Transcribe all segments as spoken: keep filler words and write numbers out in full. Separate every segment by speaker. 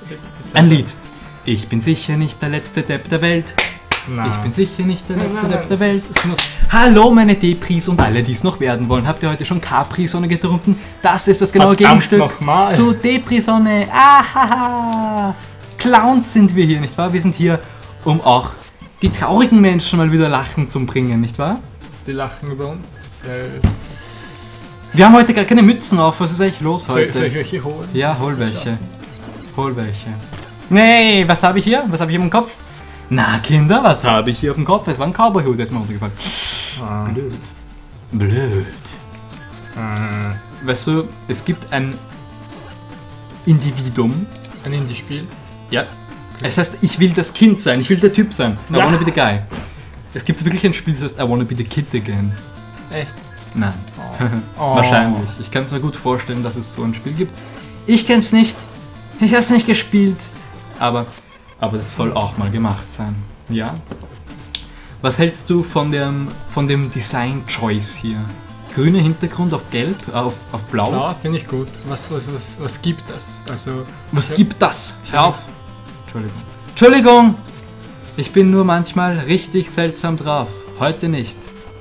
Speaker 1: Ein Lied. Ich bin sicher nicht der letzte Depp der Welt.
Speaker 2: Nein.
Speaker 1: Ich bin sicher nicht der letzte
Speaker 2: Nein, nein,
Speaker 1: Depp der
Speaker 2: es
Speaker 1: Welt.
Speaker 2: ist- es muss-
Speaker 1: Hallo meine Depris und alle, die es noch werden wollen. Habt ihr heute schon Capri-Sonne getrunken? Das ist das genaue
Speaker 2: Verdammt
Speaker 1: Gegenstück
Speaker 2: nochmal.
Speaker 1: zu Depri-Sonne. Ahaha. Clowns sind wir hier, nicht wahr? Wir sind hier, um auch die traurigen Menschen mal wieder lachen zu bringen, nicht wahr?
Speaker 2: Die lachen über uns. Äh,
Speaker 1: Wir haben heute gar keine Mützen auf. Was ist eigentlich los
Speaker 2: soll,
Speaker 1: heute?
Speaker 2: soll ich welche holen?
Speaker 1: Ja, hol welche. Hol welche. Nee, was habe ich hier? Was habe ich auf dem Kopf? Na, Kinder, was habe ich hier auf dem Kopf? Es war ein Cowboy-Hut, der ist mir runtergefallen.
Speaker 2: Ah.
Speaker 1: Blöd. Blöd.
Speaker 2: Äh,
Speaker 1: Weißt du, es gibt ein Individuum.
Speaker 2: ein Indie-Spiel.
Speaker 1: Ja. Es heißt, ich will das Kind sein, ich will der Typ sein. I
Speaker 2: Ja.
Speaker 1: wanna be the guy. Es gibt wirklich ein Spiel, das heißt, I wanna be the kid again.
Speaker 2: Echt?
Speaker 1: Nein.
Speaker 2: Oh.
Speaker 1: Wahrscheinlich. Ich kann es mir gut vorstellen, dass es so ein Spiel gibt. Ich kenn's nicht. Ich habe es nicht gespielt. Aber, aber das soll auch mal gemacht sein. Ja. Was hältst du von dem, von dem Design-Choice hier? Grüner Hintergrund auf gelb, äh, auf, auf blau.
Speaker 2: Ja, finde ich gut. Was, was, was, was gibt das? Also,
Speaker 1: Was
Speaker 2: Ja.
Speaker 1: gibt das? Hör auf. Entschuldigung. Entschuldigung! Ich bin nur manchmal richtig seltsam drauf. Heute nicht.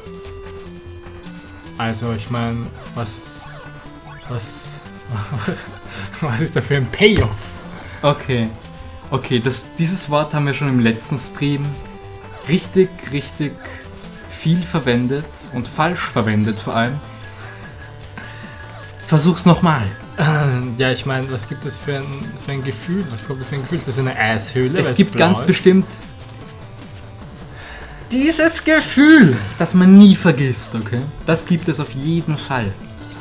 Speaker 2: also ich meine, was, was, was ist da für ein Payoff?
Speaker 1: Okay. Okay, das, dieses Wort haben wir schon im letzten Stream richtig, richtig viel verwendet und falsch verwendet vor allem. Versuch's nochmal.
Speaker 2: Ja, ich meine, was gibt es für ein, für ein Gefühl? Was kommt das für ein Gefühl? Ist das eine Eishöhle?
Speaker 1: Es
Speaker 2: weil
Speaker 1: gibt
Speaker 2: blau
Speaker 1: ganz
Speaker 2: ist?
Speaker 1: bestimmt dieses Gefühl, das man nie vergisst, okay? Das gibt es auf jeden Fall.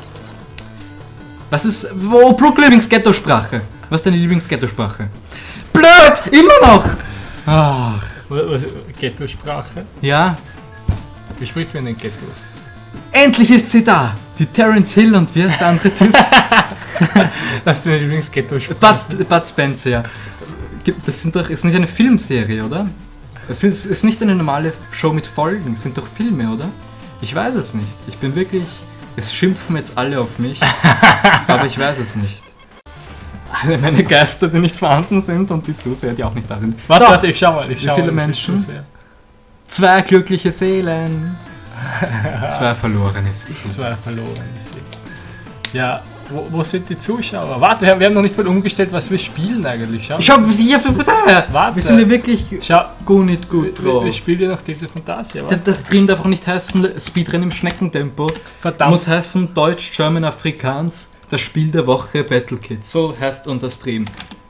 Speaker 1: Was ist... Oh, Brooke Lieblings-Ghetto-Sprache. Was ist deine Lieblings-Ghetto-Sprache? Blöd! Immer noch! Ach,
Speaker 2: Was, was, Ghetto-Sprache?
Speaker 1: ja.
Speaker 2: Wie spricht man in den Ghettos?
Speaker 1: Endlich ist sie da! Die Terence Hill und wie heißt der andere Typ?
Speaker 2: Das ist deine Lieblings-Ghetto-Sprache.
Speaker 1: Bud, Bud Spencer, ja. Gibt- Das sind doch, ist nicht eine Filmserie, oder? Es ist, ist nicht eine normale Show mit Folgen, es sind doch Filme, oder? Ich weiß es nicht. Ich bin wirklich... Es schimpfen jetzt alle auf mich, aber ich weiß es nicht. Alle meine Geister, die nicht vorhanden sind und die Zuseher, die auch nicht da sind.
Speaker 2: Warte,
Speaker 1: Doch.
Speaker 2: warte, ich schau mal. Ich
Speaker 1: Wie
Speaker 2: schau
Speaker 1: viele
Speaker 2: mal, ich
Speaker 1: Menschen?
Speaker 2: will das
Speaker 1: Zwei glückliche Seelen. Zwei verlorene Seelen.
Speaker 2: Zwei verloren. Ja, wo, wo sind die Zuschauer? Warte, wir haben noch nicht mal umgestellt, was wir spielen eigentlich. Schau,
Speaker 1: Ich hab sie ja für...
Speaker 2: Warte.
Speaker 1: Wir sind ja wirklich
Speaker 2: schau
Speaker 1: gut nicht gut
Speaker 2: wir,
Speaker 1: drauf.
Speaker 2: wir spielen ja noch diese Fantasia.
Speaker 1: Das, das Stream darf auch nicht heißen Speedrun im Schneckentempo.
Speaker 2: Verdammt.
Speaker 1: Muss heißen Deutsch, German, Afrikaans, das Spiel der Woche, Battle Kit. So heißt unser Stream.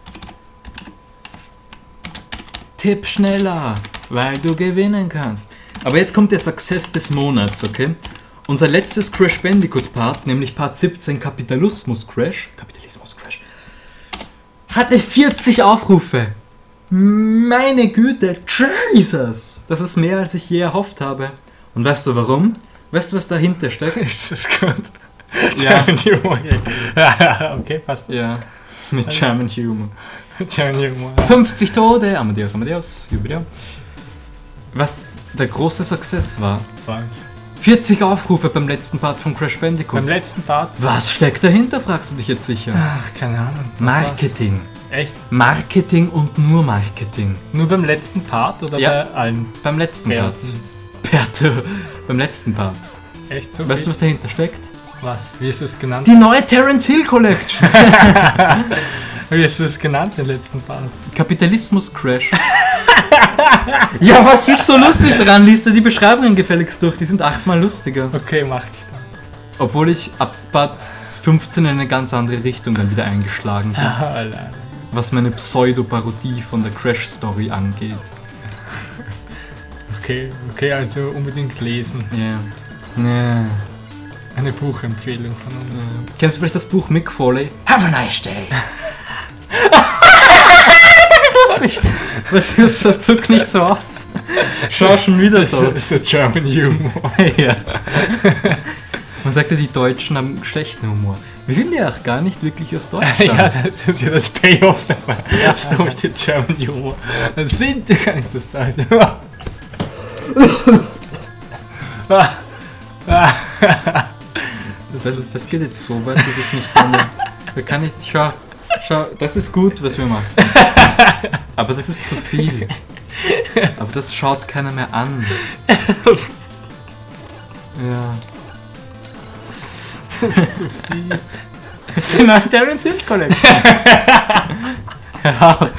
Speaker 1: Tipp schneller, weil du gewinnen kannst. Aber jetzt kommt der Success des Monats, okay? Unser letztes Crash Bandicoot Part, nämlich Part siebzehn Kapitalismus Crash, Kapitalismus Crash, hatte vierzig Aufrufe. Meine Güte, Jesus! Das ist mehr, als ich je erhofft habe. Und weißt du warum? Weißt du, was dahinter steckt?
Speaker 2: Ist das gut?
Speaker 1: Ja.
Speaker 2: German Humor. Ja, okay, passt.
Speaker 1: Ja, mit German Humor.
Speaker 2: German Humor.
Speaker 1: fünfzig Tode, Amadeus, Amadeus, Jubiläum. Was der große Success war.
Speaker 2: Was?
Speaker 1: vierzig Aufrufe beim letzten Part von Crash Bandicoot.
Speaker 2: Beim letzten Part?
Speaker 1: Was steckt dahinter, fragst du dich jetzt sicher.
Speaker 2: Ach, keine Ahnung. Was
Speaker 1: Marketing.
Speaker 2: war's? Echt?
Speaker 1: Marketing und nur Marketing.
Speaker 2: Nur beim letzten Part oder
Speaker 1: Ja.
Speaker 2: bei allen?
Speaker 1: Beim letzten
Speaker 2: Ja.
Speaker 1: Part. Perte. Beim letzten Part.
Speaker 2: Echt so
Speaker 1: Weißt du,
Speaker 2: viel?
Speaker 1: was dahinter steckt?
Speaker 2: Was? Wie ist es genannt?
Speaker 1: Die neue Terence Hill Collection.
Speaker 2: Wie ist es genannt, den letzten Part?
Speaker 1: Kapitalismus Crash. Ja, was ist so lustig daran? Lies dir die Beschreibungen gefälligst durch, die sind achtmal lustiger.
Speaker 2: Okay, mach ich dann.
Speaker 1: Obwohl ich ab Part fünfzehn in eine ganz andere Richtung dann wieder eingeschlagen bin,
Speaker 2: Allein.
Speaker 1: was meine Pseudo-Parodie von der Crash-Story angeht.
Speaker 2: Okay, okay, also unbedingt lesen.
Speaker 1: Ja. Yeah.
Speaker 2: Eine Buchempfehlung von uns.
Speaker 1: Kennst du vielleicht das Buch Mick Foley? Have a nice day. Das ist lustig. Was ist das? Zuck nicht so aus. Schau schon wieder
Speaker 2: Das
Speaker 1: tot.
Speaker 2: ist der German Humor.
Speaker 1: Ja. Man sagt ja, die Deutschen haben schlechten Humor. Wir sind ja auch gar nicht wirklich aus Deutschland.
Speaker 2: Ja, das ist ja das Payoff dabei. Das ist doch der German Humor. Das sind ja gar nicht das Deutsche.
Speaker 1: Das, das geht jetzt so weit, dass ich nicht mehr... Da kann ich... Schau. Schau, das ist gut, was wir machen. Aber das ist zu viel. Aber das schaut keiner mehr an. Ja.
Speaker 2: Das ist zu viel. Die neue Terence Hill Collection.
Speaker 1: Ja.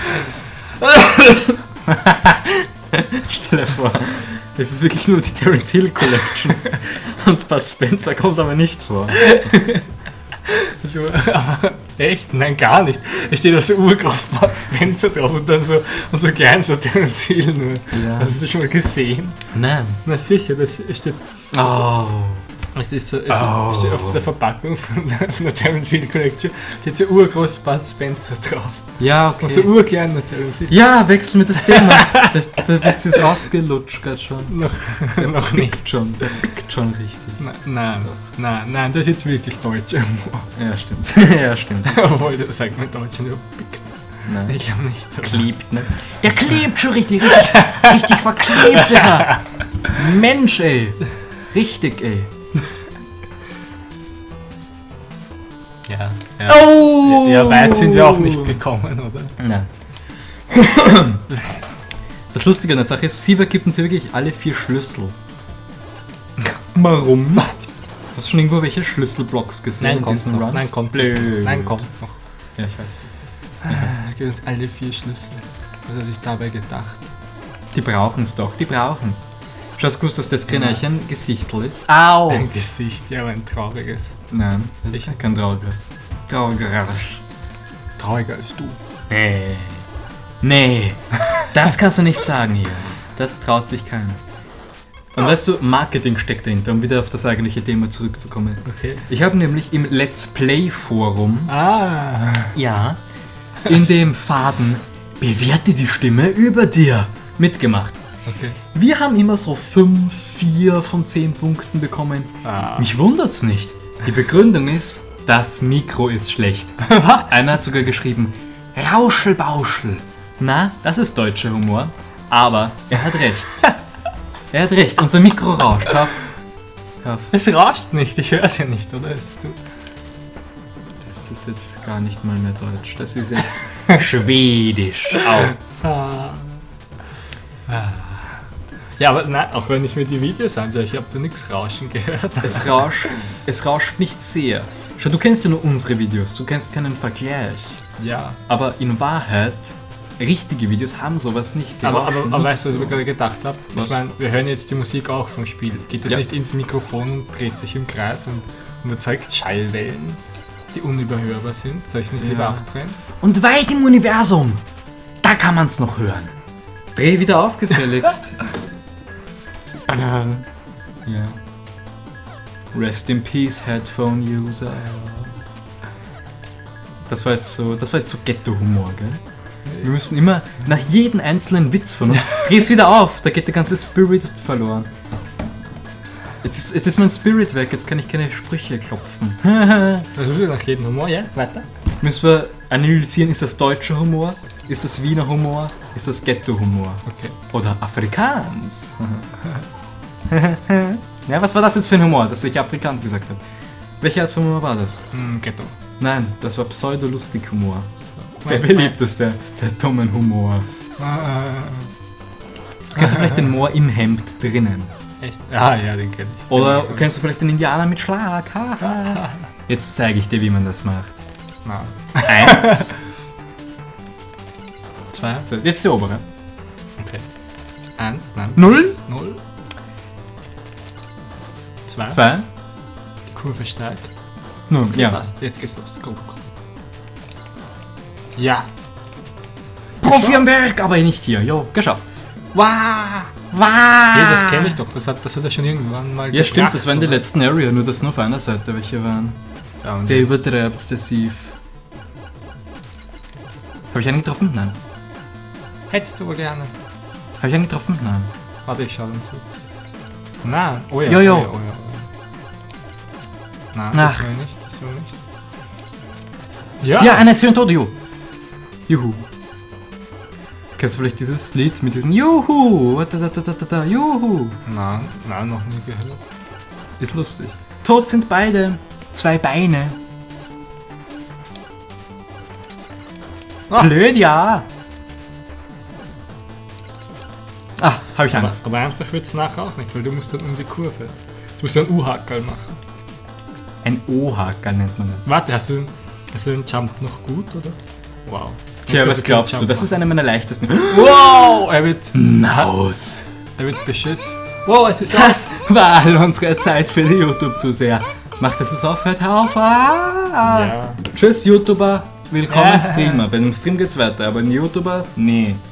Speaker 1: Stell dir vor, es ist wirklich nur die Terence Hill Collection. Und Bud Spencer kommt aber nicht vor.
Speaker 2: So, aber echt? Nein, gar nicht. Es steht also urgroß Bud Spencer drauf und dann so, und so klein so Terence Hill nur.
Speaker 1: Ja.
Speaker 2: Hast du das schon mal gesehen?
Speaker 1: Nein.
Speaker 2: Na sicher, das steht...
Speaker 1: Oh.
Speaker 2: Es ist so, es
Speaker 1: Oh.
Speaker 2: steht auf der Verpackung von der, von der Terence Hill Collection steht so urgroß Bud Spencer drauf.
Speaker 1: Ja, okay.
Speaker 2: Und so urklein der Terence Hill.
Speaker 1: Ja, wechseln wir das Thema. Der, der Witz ist ausgelutscht gerade schon.
Speaker 2: Noch, noch nicht.
Speaker 1: Pickt schon, der pickt schon richtig.
Speaker 2: Nein, nein, nein, nein, das ist jetzt wirklich deutscher Humor.
Speaker 1: Ja, stimmt. Ja, stimmt.
Speaker 2: Obwohl, das sagt man Deutscher nur pickt.
Speaker 1: Nein.
Speaker 2: Ich glaube nicht. aber-
Speaker 1: Klebt, ne? Der klebt schon richtig, richtig, richtig verklebt ist er. Mensch, ey. Richtig, ey.
Speaker 2: Ja, ja.
Speaker 1: Oh!
Speaker 2: Ja, weit sind wir auch nicht gekommen, oder?
Speaker 1: Nein. Das Lustige an der Sache ist, sie vergibt sie wirklich alle vier Schlüssel. Warum? Hast du schon irgendwo welche Schlüsselblocks gesehen?
Speaker 2: Nein,
Speaker 1: in
Speaker 2: kommt
Speaker 1: diesem
Speaker 2: noch.
Speaker 1: Run?
Speaker 2: Nein, kommt
Speaker 1: Blöd.
Speaker 2: noch. Nein, kommt noch.
Speaker 1: Ja, ich weiß.
Speaker 2: Gib uns alle vier Schlüssel. Was hat sich dabei gedacht?
Speaker 1: Die brauchen's doch, die brauchen's. Schau, hast du gewusst, dass das Grenärchen ein Gesichtel ist? Au!
Speaker 2: Ein Gesicht, ja, aber ein trauriges.
Speaker 1: Nein, das
Speaker 2: Sicher?
Speaker 1: ist kein trauriges. Trauriger.
Speaker 2: Trauriger als du.
Speaker 1: Nee. Nee. Das kannst du nicht sagen hier. Das traut sich keiner. Und weißt du, Marketing steckt dahinter, um wieder auf das eigentliche Thema zurückzukommen.
Speaker 2: Okay.
Speaker 1: Ich habe nämlich im Let's Play Forum,
Speaker 2: Ah.
Speaker 1: ja, in dem Faden bewerte die Stimme über dir mitgemacht.
Speaker 2: Okay.
Speaker 1: Wir haben immer so fünf, vier von zehn Punkten bekommen.
Speaker 2: Ah.
Speaker 1: Mich wundert's nicht. Die Begründung ist, das Mikro ist schlecht.
Speaker 2: Was?
Speaker 1: Einer hat sogar geschrieben, Rauschelbauschel. Na, das ist deutscher Humor. Aber er hat recht. Er hat recht, unser Mikro rauscht. Hör auf. Hör auf.
Speaker 2: Es rauscht nicht, ich höre es ja nicht, oder? Es ist du.
Speaker 1: Das ist jetzt gar nicht mal mehr Deutsch. Das ist jetzt Schwedisch. Au.
Speaker 2: Ah. Ah. Ja, aber nein, auch wenn ich mir die Videos anschaue, ich habe da nichts Rauschen gehört.
Speaker 1: Es rauscht, es rauscht nicht sehr. Schau, du kennst ja nur unsere Videos, du kennst keinen Vergleich.
Speaker 2: Ja.
Speaker 1: Aber in Wahrheit, richtige Videos haben sowas nicht. Die
Speaker 2: Aber, aber,
Speaker 1: rauschen
Speaker 2: aber
Speaker 1: nicht
Speaker 2: weißt du, was
Speaker 1: so.
Speaker 2: ich mir gerade gedacht habe?
Speaker 1: Was?
Speaker 2: Ich meine, wir hören jetzt die Musik auch vom Spiel. Geht das
Speaker 1: Ja.
Speaker 2: nicht ins Mikrofon und dreht sich im Kreis und, und erzeugt Schallwellen, die unüberhörbar sind? Soll ich es nicht
Speaker 1: Ja.
Speaker 2: lieber abdrehen?
Speaker 1: Und weit im Universum, da kann man es noch hören. Dreh wieder auf, gefälligst. Ja. Rest in Peace, Headphone User. Das war jetzt so, das war jetzt so Ghetto-Humor, gell? Wir müssen immer nach jedem einzelnen Witz von uns. Dreh es wieder auf, da geht der ganze Spirit verloren. Jetzt ist, jetzt ist mein Spirit weg, jetzt kann ich keine Sprüche klopfen.
Speaker 2: Also nach jedem Humor, ja? Weiter?
Speaker 1: Müssen wir analysieren, ist das deutscher Humor? Ist das Wiener Humor? Ist das Ghetto-Humor?
Speaker 2: Okay.
Speaker 1: Oder Afrikaans? Ja, was war das jetzt für ein Humor, dass ich Afrikaans gesagt habe? Welche Art von Humor war das?
Speaker 2: Hm, Ghetto.
Speaker 1: Nein, das war Pseudo-Lustig-Humor. Der
Speaker 2: Mein-
Speaker 1: beliebteste der dummen Humors.
Speaker 2: Ah,
Speaker 1: Kennst du vielleicht den Moor im Hemd drinnen?
Speaker 2: echt? Ah, ja, den kenne ich.
Speaker 1: Oder kennst du vielleicht den Indianer mit Schlag? Haha. Jetzt zeige ich dir, wie man das macht.
Speaker 2: Nein.
Speaker 1: Eins. Zwei. So, jetzt der obere.
Speaker 2: Okay. Eins, nein.
Speaker 1: Null.
Speaker 2: Eins, Null. Zwei.
Speaker 1: Zwei.
Speaker 2: Die Kurve steigt.
Speaker 1: Null.
Speaker 2: Okay,
Speaker 1: Ja.
Speaker 2: passt. Jetzt geht's los. Komm, komm, komm. Ja.
Speaker 1: Profi am Werk, aber nicht hier. Jo, geschafft. Wow. Wow.
Speaker 2: Hey, das kenne ich doch. Das hat, das hat er schon irgendwann mal
Speaker 1: Ja, stimmt, das war in der
Speaker 2: oder?
Speaker 1: letzten Area, nur dass nur auf einer Seite welche waren.
Speaker 2: Ja, und
Speaker 1: Der
Speaker 2: jetzt-
Speaker 1: übertreibt der Sieve. Habe ich einen getroffen? Nein.
Speaker 2: Hättest du wohl gerne.
Speaker 1: Habe ich einen getroffen? Nein.
Speaker 2: Warte, ich schau dann zu. Nein. Oh ja.
Speaker 1: Jo, jo.
Speaker 2: Oh ja, oh ja, oh ja. Nein,
Speaker 1: Ach.
Speaker 2: das will ich nicht. Das will ich nicht. Ja.
Speaker 1: Ja, einer ist hier und tot, juhu. Juhu. Kennst du vielleicht dieses Lied mit diesem Juhu? Da, da, da, da, da, da, Juhu.
Speaker 2: Nein, nein, noch nie gehört.
Speaker 1: Ist lustig. Tot sind beide. Zwei Beine.
Speaker 2: Ah.
Speaker 1: Blöd, ja. Ah, habe ich
Speaker 2: Aber,
Speaker 1: Angst.
Speaker 2: aber einfach wird es nachher auch nicht, weil du musst dann um die Kurve. Du musst dann einen U-Hackerl machen.
Speaker 1: Ein O-Hacker nennt man das.
Speaker 2: Warte, hast du, hast du den Jump noch gut, oder? Wow.
Speaker 1: Tja,
Speaker 2: Muss
Speaker 1: was
Speaker 2: keinen
Speaker 1: glaubst du?
Speaker 2: Jump
Speaker 1: Das ist einer meiner leichtesten.
Speaker 2: Wow! Er wird,
Speaker 1: Maus.
Speaker 2: er wird beschützt. Wow, es ist
Speaker 1: Das war all unsere Zeit für die YouTube-Zuseher. Macht, dass es aufhört. Hör auf. Ah.
Speaker 2: Ja.
Speaker 1: Tschüss, YouTuber. Willkommen
Speaker 2: Ja.
Speaker 1: Streamer. Bei einem Stream geht's weiter, aber ein YouTuber? Nee.